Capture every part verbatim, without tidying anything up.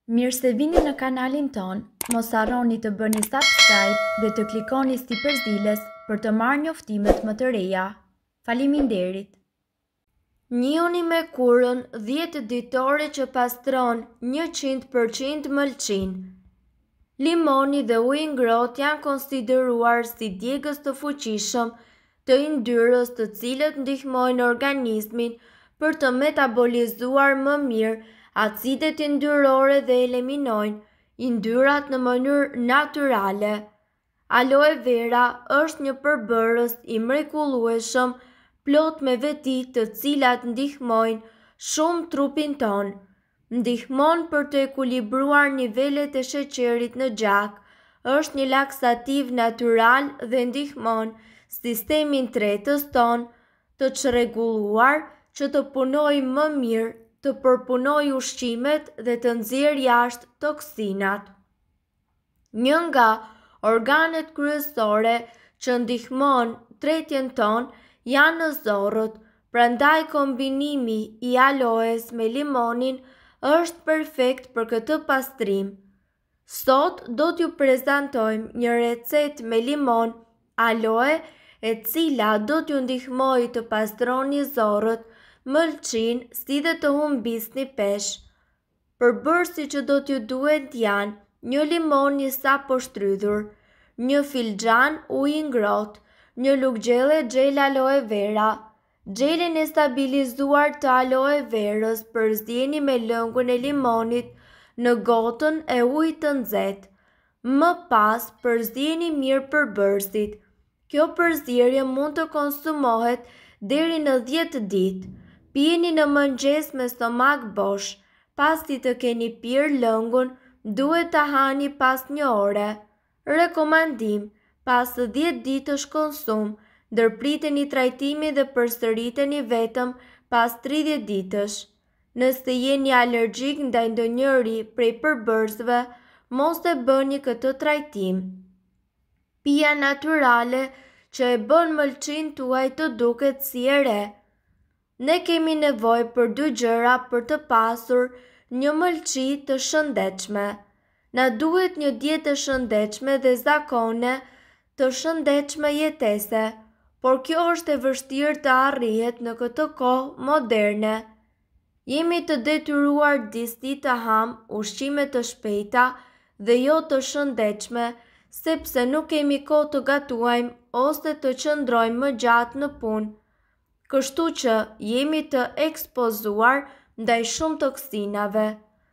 Mirë se vini në kanalin ton, mos harroni të bëni subscribe dhe të klikoni si përzdiles për të marrë njoftimet më të reja. Faleminderit. Njihuni me kurën dhjetë ditore që pastron njëqind përqind mëlçinë. Limoni dhe uji ngrohtë janë konsideruar si djegës të fuqishëm të yndyrës, të cilët ndihmojnë organizmin për të metabolizuar më mirë acidet yndyrore dhe eliminojnë yndyrat në mënyrë natyrale. Aloe Vera është një përbërës i mrekullueshëm plot me veti të cilat ndihmojnë shumë trupin tonë. Ndihmon për të ekuilibruar nivelet e sheqerit në gjak, është një laksativ natyral dhe ndihmon sistemin tretës tonë të çrregulluar që të punojë më mirë, të përpunojë ushqimet dhe të nxjerrë jashtë toksinat. Një nga organet kryesore që ndihmon tretjen tonë janë zorët, prandaj kombinimi i aloes me limonin është perfekt për këtë pastrim. Sot do t'ju prezantojmë një recetë me limon, aloe, e cila do t'ju ndihmojë të pastroni zorët, mëlçinë, si dhe të humbisni peshë. Përbërësit që do t'ju duhet janë një limon një sapo shtrydhur, një filxhan ujë ngrohtë, një luggjelle xhel aloe vera. Xhelin e stabilizuar të aloe verës përzieni me lëngun e limonit në gotën e ujit të nxehtë. Më pas përzieni mirë përbërësit. Kjo përzierje mund të konsumohet deri në dhjetë ditë. Pini në mëngjes me stomak bosh. Pasi të keni pirë lëngun, duhet ta hani pas një ore. Rekomandim: pas dhjetë ditësh konsum, ndërpriteni trajtimin dhe përsëriteni vetëm pas tridhjetë ditësh. Nëse jeni alergjik ndaj ndonjëri prej përbërësve, mos e bëni këtë trajtim. Pija natyrale që e bën mëlçinë tuaj të duket si e re. Ne kemi nevojë për dy gjëra për të pasur një mëlçi të shëndetshme. Na duhet një dietë e shëndetshme dhe zakone të shëndetshme jetese, por kjo është e vështirë të arrihet në këtë kohë moderne. Jemi të detyruar disi të ham ushqime të shpejta dhe jo të shëndetshme, sepse nuk kemi kohë të gatuajmë ose të qëndrojmë më gjatë në punë. Kështu që jemi të ekspozuar ndaj shumë toksinave.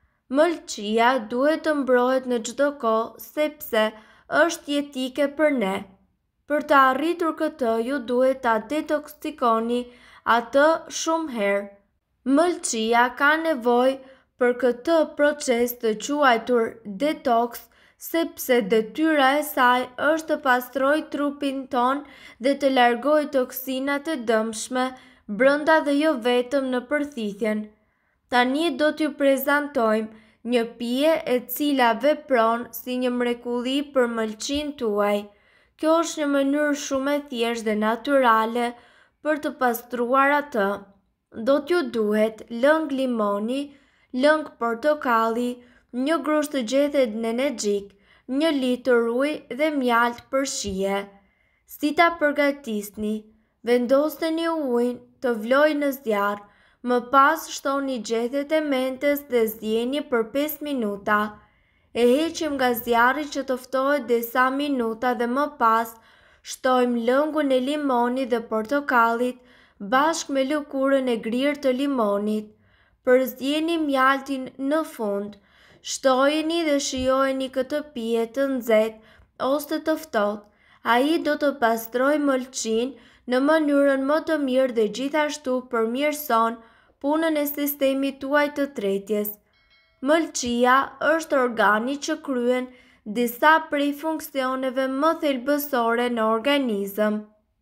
Mëlçia duhet të mbrohet në çdo kohë sepse është jetike për ne. Për të arritur këtë, ju duhet ta detoksikoni atë shumë herë. Mëlçia ka nevojë për këtë proces të quajtur detoks, sepse detyra e saj është të pastrojë trupin ton dhe të largojë toksinat e dëmshme brenda dhe jo vetëm në përthithjen. Tani do t'ju prezantojmë një pije e cila vepron si një mrekulli për mëlçinë tuaj. Kjo është një mënyrë shumë e thjeshtë dhe natyrale për të pastruar atë. Do t'ju duhet lëng limoni, lëng portokalli, një grusht të gjethet energjik, një litër ujë dhe mjaltë për shije. Si ta përgatisni? Vendosni ujin të vlojë në zjarr, më pas shtoni gjethet e mentes dhe zjeni për pesë minuta. E heqim nga zjarri që të ftohet disa minuta dhe më pas shtojmë lëngun e limonit dhe portokallit bashkë me lëkurën e grirë të limonit. Përzjeni mjaltin në fund. Shtojeni dhe shijojeni këtë pije të nxehtë ose të ftohtë. Ai do të pastrojë mëlçinë në mënyrën më të mirë dhe gjithashtu përmirëson punën e sistemit tuaj të tretjes. Mëlçia është organi që kryen disa prej funksioneve më thelbësore në organizëm.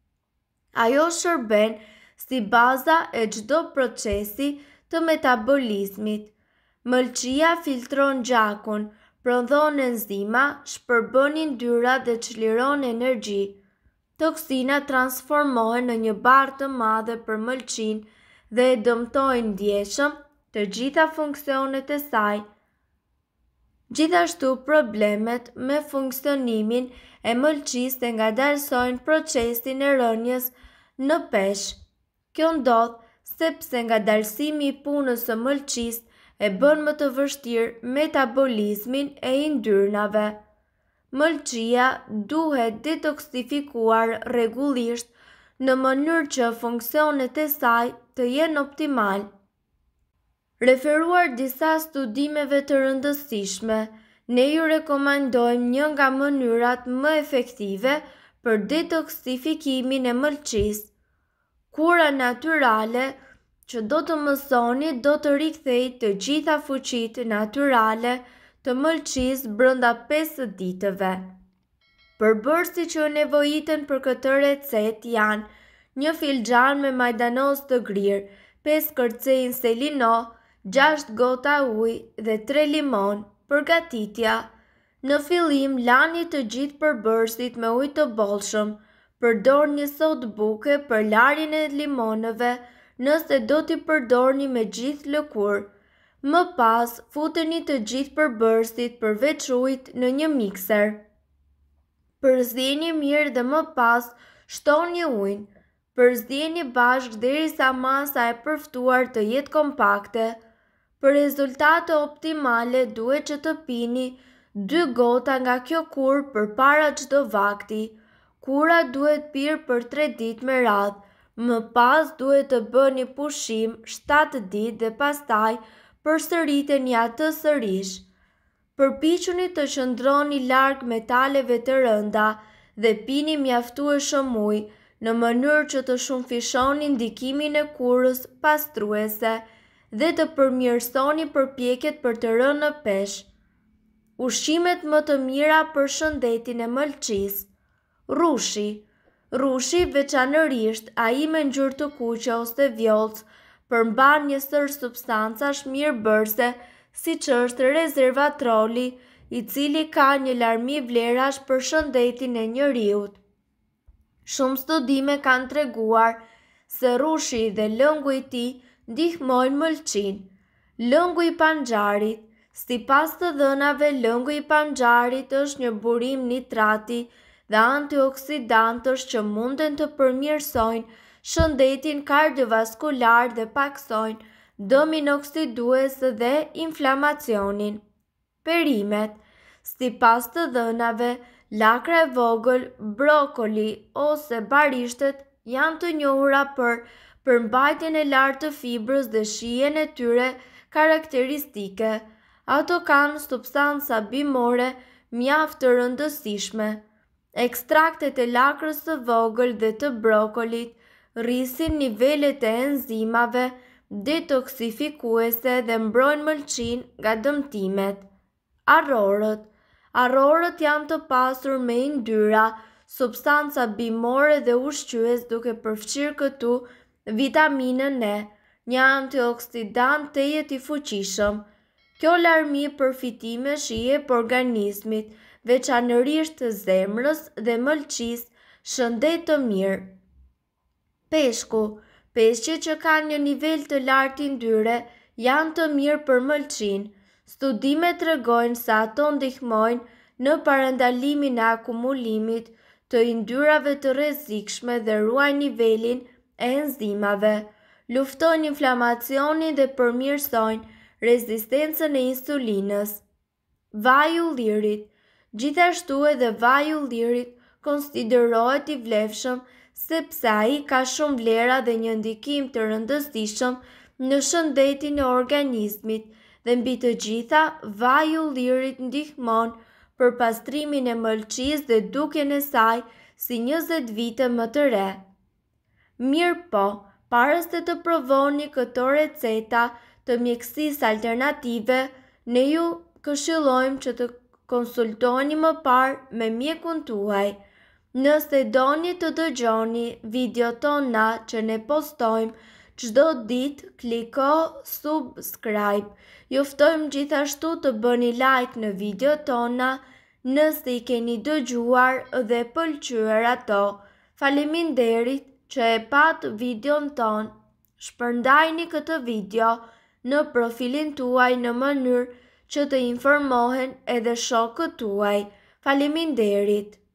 Ajo shërben si baza e çdo procesi të metabolizmit. Mëlçia filtron gjakun, prodhon enzima, shpërbën yndyrat dhe çliron energji. Toksinat transformohen në një barë të madhe për mëlçinë dhe e dëmtojnë ndjeshëm të gjitha funksionet e saj. Gjithashtu, problemet me funksionimin e mëlçisë e ngadalësojnë procesin e rënies në peshë. Kjo ndodh sepse ngadalësimi i punës së mëlçisë e bën më të vështirë metabolizmin e yndyrnave. Mëlçia duhet detoksifikuar rregullisht në mënyrë që funksionet e saj të jenë optimal. Referuar disa studimeve të rëndësishme, ne ju rekomandojmë një nga mënyrat më efektive për detoksifikimin e mëlçisë. Kura natyrale, që do të mësoni, do të rikthejë të gjitha fuqitë natyrale të mëlçisë brenda pesë ditëve. Përbërësit që nevojiten për këtë recetë janë një filxhan me majdanos të grirë, pesë kërcejnë selino, gjashtë gota ujë dhe tre limon. Përgatitja: në fillim lani të gjithë përbërësit me ujë të bollshëm. Përdor një sodë buke për larjen e limonëve nëse do t'i përdorni me gjithë lëkurë. Më pas, futeni të gjithë përbërësit përveç ujit në një mikser. Përzieni mirë dhe më pas shtoni ujin. Përzieni bashkë derisa masa e përftuar të jetë kompakte. Për rezultate optimale duhet që të pini dy gota nga kjo kurë përpara çdo vakti. Kura duhet pirë për tre ditë me radhë. Më pas duhet të bëni pushim shtatë ditë dhe pastaj përsëriteni atë sërish. Përpiquni të qëndroni larg metaleve të rënda dhe pini mjaftueshëm ujë në mënyrë që të shumëfishoni ndikimin e kurës pastruese dhe të përmirësoni përpjekjet për të rënë në peshë. Ushqimet më të mira për shëndetin e mëlçisë. Rushi. Rushi, veçanërisht ai me ngjyrë të kuqe ose vjollcë, përmban një sër substancash mirëbërëse, siç është rezervatroli, i cili ka një larmi vlerash për shëndetin e njeriut. Shumë studime kanë treguar se rushi dhe lëngu i tij ndihmojnë mëlçinë. Lëngu i panxarit. Sipas të dhënave, lëngu i panxarit është një burim nitrati dhe antioksidantësh që munden të përmirësojnë shëndetin kardiovaskular dhe paksojnë dëmin oksidues dhe inflamacionin. Perimet. Sipas të dhënave, lakra e vogël, brokoli ose barishtet janë të njohura për përmbajtjen e lartë të fibrës dhe shijen e tyre karakteristike. Ato kanë substanca bimore mjaft të rëndësishme. Ekstraktet e lakrës së vogël dhe të brokolit rrisin nivelet e enzimave detoksifikuese dhe mbrojnë mëlçinë nga dëmtimet. Arrorët. Arrorët janë të pasur me yndyra, substanca bimore dhe ushqyes, duke përfshirë këtu vitaminën E, një antioksidant tejet i fuqishëm. Kjo larmi përfitime jep organizmit, veçanërisht të zemrës dhe mëlçisë, shëndet të mirë. Peshku. Peshqet që kanë një nivel të lartë yndyre janë të mirë për mëlçinë. Studimet tregojnë se ato ndihmojnë në parandalimin e akumulimit të yndyrave të rrezikshme dhe ruajnë nivelin e enzimave, luftojnë inflamacionin dhe përmirësojnë rezistencën e insulinës. Vaji i ullirit. Gjithashtu edhe vaji i ullirit konsiderohet i vlefshëm sepse ai ka shumë vlera dhe një ndikim të rëndësishëm në shëndetin e organizmit dhe mbi të gjitha, vaji i ullirit ndihmon për pastrimin e mëlçisë dhe dukjen e saj si njëzet vite më të re. Mirë po, para se të provoni këto receta të mjekësisë alternative, ne ju këshillojmë që të konsultoni më parë me mjekun tuaj. Nëse doni të dëgjoni video tona që ne postojmë çdo ditë, kliko subscribe. Ju ftojmë gjithashtu të bëni like në video tona nëse i keni dëgjuar dhe pëlqyer ato. Faleminderit që e pat videon ton. Shpërndajni këtë video në profilin tuaj në mënyrë që të informohen edhe shokët tuaj. Faleminderit!